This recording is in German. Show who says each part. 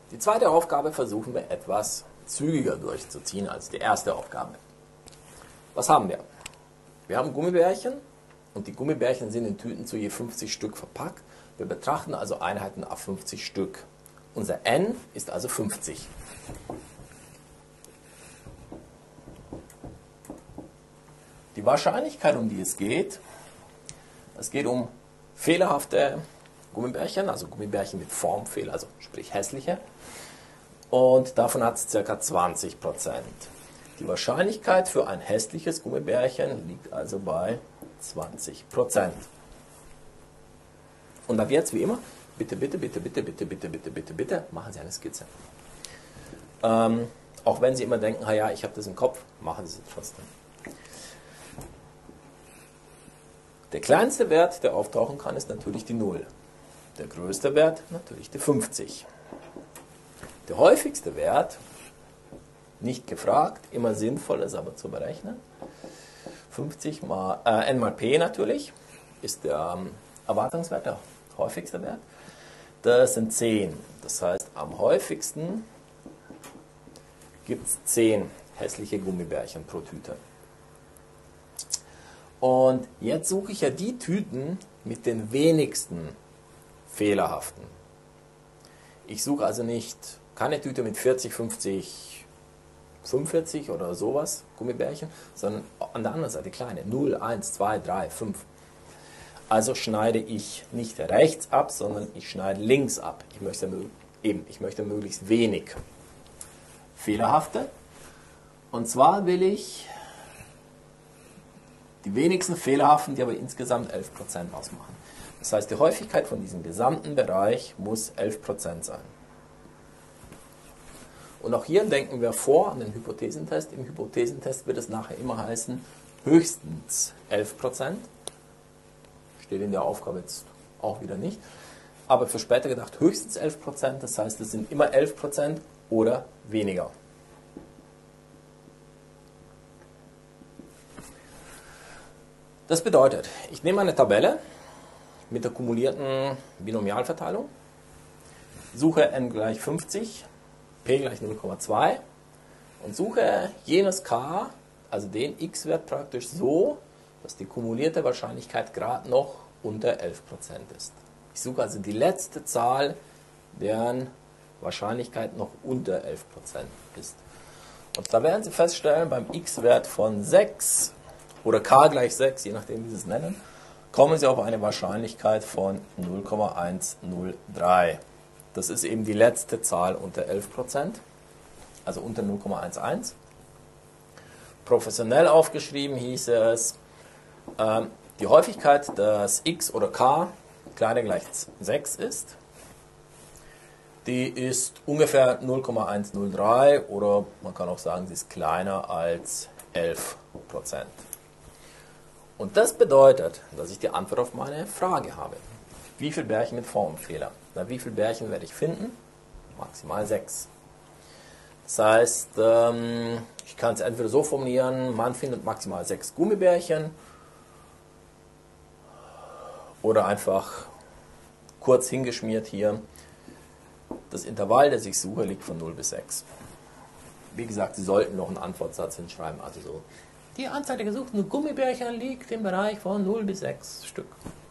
Speaker 1: Die zweite Aufgabe versuchen wir etwas zügiger durchzuziehen als die erste Aufgabe. Was haben wir? Wir haben Gummibärchen und die Gummibärchen sind in Tüten zu je 50 Stück verpackt. Wir betrachten also Einheiten auf 50 Stück. Unser N ist also 50. Die Wahrscheinlichkeit, um die es geht um fehlerhafte Gummibärchen, also Gummibärchen mit Formfehler, also sprich hässliche. Und davon hat es ca. 20%. Die Wahrscheinlichkeit für ein hässliches Gummibärchen liegt also bei 20%. Und ab jetzt, wie immer, bitte, bitte, bitte, bitte, bitte, bitte, bitte, bitte, bitte, machen Sie eine Skizze. Auch wenn Sie immer denken, ja, ich habe das im Kopf, machen Sie es trotzdem. Der kleinste Wert, der auftauchen kann, ist natürlich die 0. Der größte Wert natürlich die 50. Der häufigste Wert, nicht gefragt, immer sinnvoll ist aber zu berechnen, 50 mal n mal p natürlich, ist der Erwartungswert, der häufigste Wert. Das sind 10. Das heißt, am häufigsten gibt es 10 hässliche Gummibärchen pro Tüte. Und jetzt suche ich ja die Tüten mit den wenigsten fehlerhaften. Ich suche also nicht keine Tüte mit 40, 50, 45 oder sowas Gummibärchen, sondern an der anderen Seite kleine. 0, 1, 2, 3, 5. Also schneide ich nicht rechts ab, sondern ich schneide links ab. Ich möchte möglichst wenig fehlerhafte. Und zwar will ich die wenigsten fehlerhaften, die aber insgesamt 11% ausmachen. Das heißt, die Häufigkeit von diesem gesamten Bereich muss 11% sein. Und auch hier denken wir vor an den Hypothesentest. Im Hypothesentest wird es nachher immer heißen, höchstens 11%. Steht in der Aufgabe jetzt auch wieder nicht. Aber für später gedacht höchstens 11%. Das heißt, es sind immer 11% oder weniger. Das bedeutet, ich nehme eine Tabelle mit der kumulierten Binomialverteilung, suche n gleich 50, p gleich 0,2 und suche jenes k, also den x-Wert praktisch so, dass die kumulierte Wahrscheinlichkeit gerade noch unter 11% ist. Ich suche also die letzte Zahl, deren Wahrscheinlichkeit noch unter 11% ist. Und da werden Sie feststellen, beim x-Wert von 6 oder k gleich 6, je nachdem wie Sie es nennen, kommen Sie auf eine Wahrscheinlichkeit von 0,103. Das ist eben die letzte Zahl unter 11%, also unter 0,11. Professionell aufgeschrieben hieße es, die Häufigkeit, dass x oder k kleiner gleich 6 ist, die ist ungefähr 0,103 oder man kann auch sagen, sie ist kleiner als 11%. Und das bedeutet, dass ich die Antwort auf meine Frage habe. Wie viele Bärchen mit Formfehler? Na, wie viele Bärchen werde ich finden? Maximal 6. Das heißt, ich kann es entweder so formulieren, man findet maximal 6 Gummibärchen oder einfach kurz hingeschmiert hier. Das Intervall, das ich suche, liegt von 0 bis 6. Wie gesagt, Sie sollten noch einen Antwortsatz hinschreiben, also so. Die Anzahl der gesuchten Gummibärchen liegt im Bereich von 0 bis 6 Stück.